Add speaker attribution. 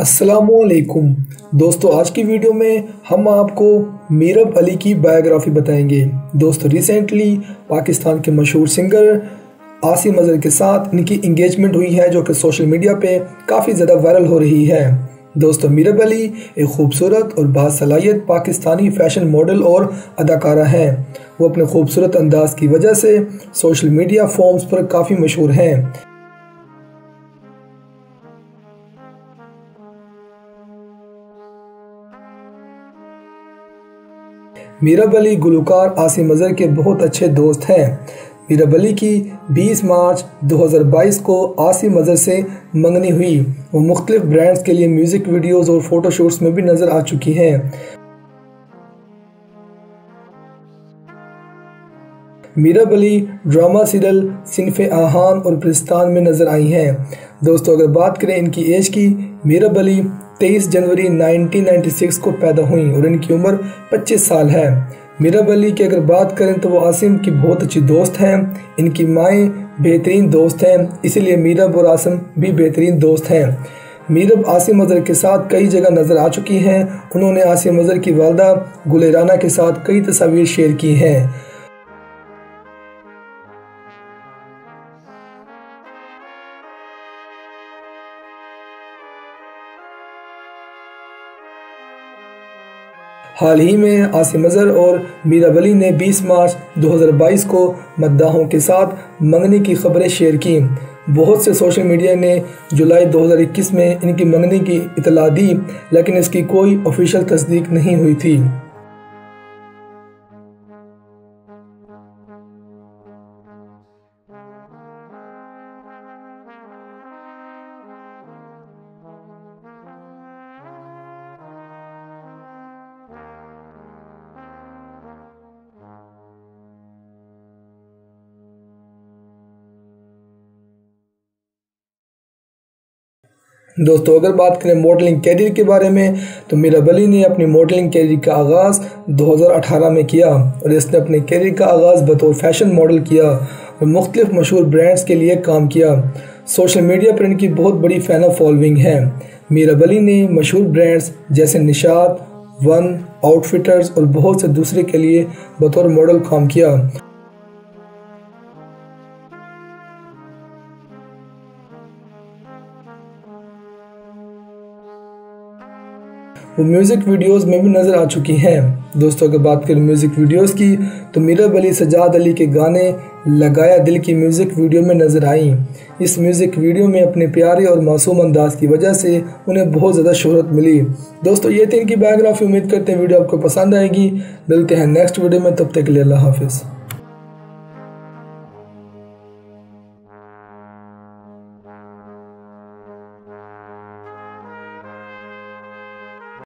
Speaker 1: अस्सलामुअलैकुम दोस्तों, आज की वीडियो में हम आपको मीरब अली की बायोग्राफी बताएंगे। दोस्तों, रिसेंटली पाकिस्तान के मशहूर सिंगर आसिम अजहर के साथ इनकी इंगेजमेंट हुई है, जो कि सोशल मीडिया पे काफ़ी ज़्यादा वायरल हो रही है। दोस्तों, मीरब अली एक खूबसूरत और बासलाहियत पाकिस्तानी फ़ैशन मॉडल और अदाकारा हैं। वो अपने खूबसूरत अंदाज की वजह से सोशल मीडिया फॉर्म्स पर काफ़ी मशहूर हैं। मीरब अली गुलकार आसिम अजहर के बहुत अच्छे दोस्त हैं। मीरब अली की 20 मार्च 2022 को आसिम अजहर से मंगनी हुई। वो मुख्तलिफ ब्रांड्स के लिए म्यूज़िक वीडियोस और फोटोशूट्स में भी नज़र आ चुकी हैं। मीरब अली ड्रामा सीरियल सिनफ़े आहान और पिरिस्तान में नज़र आई हैं। दोस्तों, अगर बात करें इनकी एज की, मीरब अली 23 जनवरी 1996 को पैदा हुई और इनकी उम्र 25 साल है। मीरब अली की अगर बात करें तो वो आसिम की बहुत अच्छी दोस्त हैं। इनकी माएँ बेहतरीन दोस्त हैं, इसीलिए मीरब और आसिम भी बेहतरीन दोस्त हैं। मीरब आसिम अजहर के साथ कई जगह नज़र आ चुकी हैं। उन्होंने आसिम अजहर की वालदा गुल राना के साथ कई तस्वीर शेयर की हैं। हाल ही में आसिम अजहर और मीरब अली ने 20 मार्च 2022 को मद्दाहों के साथ मंगनी की खबरें शेयर की। बहुत से सोशल मीडिया ने जुलाई 2021 में इनकी मंगनी की इतला दी, लेकिन इसकी कोई ऑफिशियल तस्दीक नहीं हुई थी। दोस्तों, अगर बात करें मॉडलिंग कैरियर के बारे में, तो मीरब अली ने अपनी मॉडलिंग कैरियर का आगाज़ 2018 में किया और इसने अपने कैरियर का आगाज़ बतौर फैशन मॉडल किया और मुख्तलिफ मशहूर ब्रांड्स के लिए काम किया। सोशल मीडिया पर इनकी बहुत बड़ी फ़ैन फॉलोइंग है। मीरब अली ने मशहूर ब्रांड्स जैसे निशात, वन, आउटफिटर्स और बहुत से दूसरे के लिए बतौर मॉडल काम किया। वो म्यूज़िक वीडियोस में भी नज़र आ चुकी हैं। दोस्तों, अगर बात करें म्यूज़िक वीडियोस की, तो मीरब अली सजाद अली के गाने लगाया दिल की म्यूज़िक वीडियो में नज़र आई। इस म्यूज़िक वीडियो में अपने प्यारे और मासूम अंदाज की वजह से उन्हें बहुत ज़्यादा शोहरत मिली। दोस्तों, ये थी इनकी बायोग्राफी। उम्मीद करते हैं वीडियो आपको पसंद आएगी। मिलते हैं नेक्स्ट वीडियो में, तब तक के लिए अल्लाह हाफिज़।